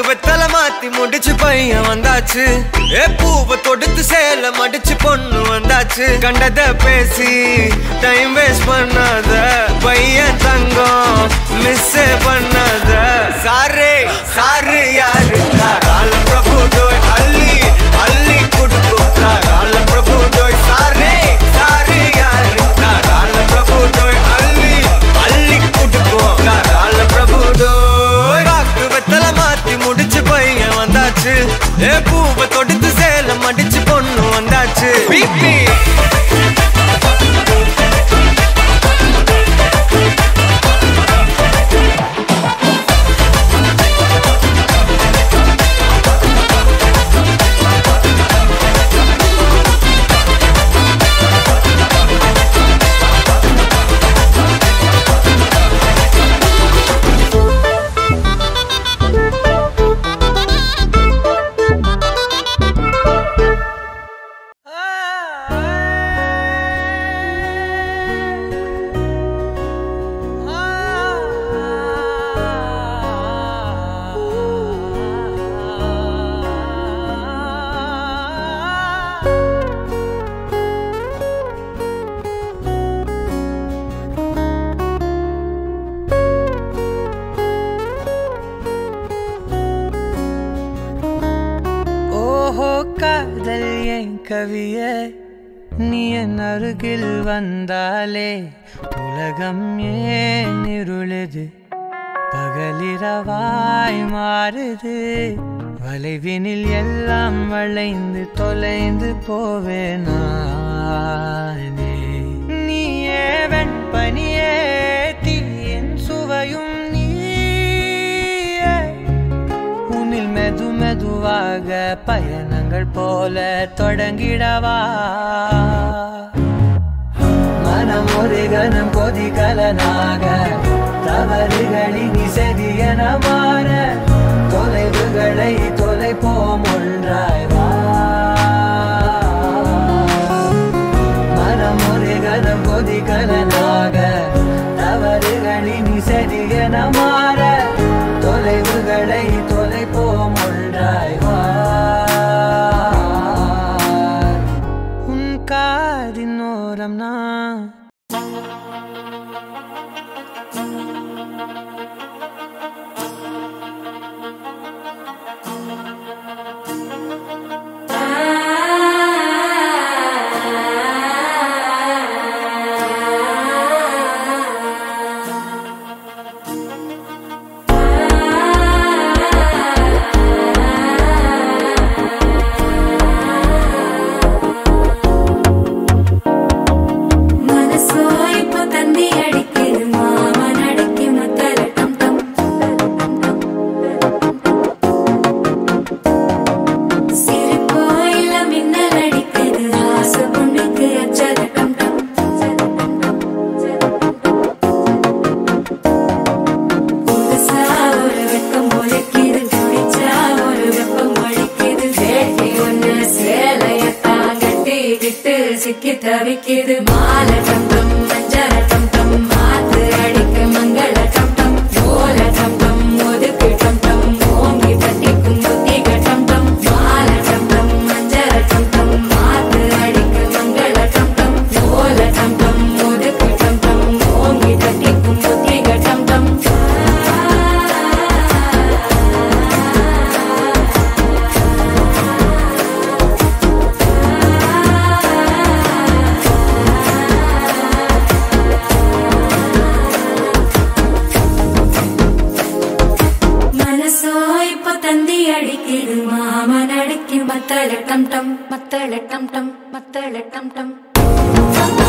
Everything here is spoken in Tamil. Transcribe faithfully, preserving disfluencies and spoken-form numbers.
வெத்தல மாத்தி முடிச்சு பையன் வந்தாச்சு. ஏ பூவை தொடுத்து சேல மடிச்சு பொண்ணு வந்தாச்சு. கண்டத பேசி டைம் வேஸ்ட் பண்ணாத பையன் தங்கம் மிஸ் பண்ணாத. சாரே சாரு யாரு கால பிரபு டோய் அள்ளி அள்ளி குடுக்கும் கால பிரபு டோய். சாரே சாரு யாரு கால பிரபு டோய் அள்ளி அள்ளி குடுக்கும் கால பிரபு டோய். காக்கு வெத்தல மாத்தி முடிச்சு பையன் வந்தாச்சு. ஏ பூவை தொடுத்து சேல மடிச்சு பொண்ணு வந்தாச்சு. பிபி கவியே நீ என் அருகில் வந்தாலே உலகம் ஏன் இருளுது பகலிரவாய் மாறுது. வளைவினில் எல்லாம் வளைந்து தொலைந்து போவேனே. நீயே வெண்பனியே தீயின் சுவையும் நீயே. உன்னில் மெது மெதுவாக பயணங்கள் போல தொடங்கிடவா. மனம் ஒரு கணம் கொதிகலனாக தவறுகளின் செதியன மாற தொலைவுகளை தொலைப்போம் ஒன்றாய் வா. மனம் ஒரு கணம் கொதிகலனாக தவறுகளின் செதியன மாற தொலைவுகளை தொலைப்போம் ஒன்றாய் வா. உன் காதின் ஓரம் நான் சிக்கி தவிக்குது. மால டம் டம் மஞ்சள டம் டம் மாத்து அடிக்க மங்கள டம் டம் ஓல டம் டம் ஒதுக்கு டம் டம் ஓங்கி தட்டிக்கும் புத்திக டம் டம். மால டம் டம் மஞ்சள டம் டம் மாத்து அடிக்க மங்கள டம் டம் ஓல டம் டம் ஒதுக்கு டம் டம் ஓங்கி தட்டிக்கும் புத்திக டம் டம். மத்தள டம் டம் மத்தள டம் டம் மத்தள டம் டம்.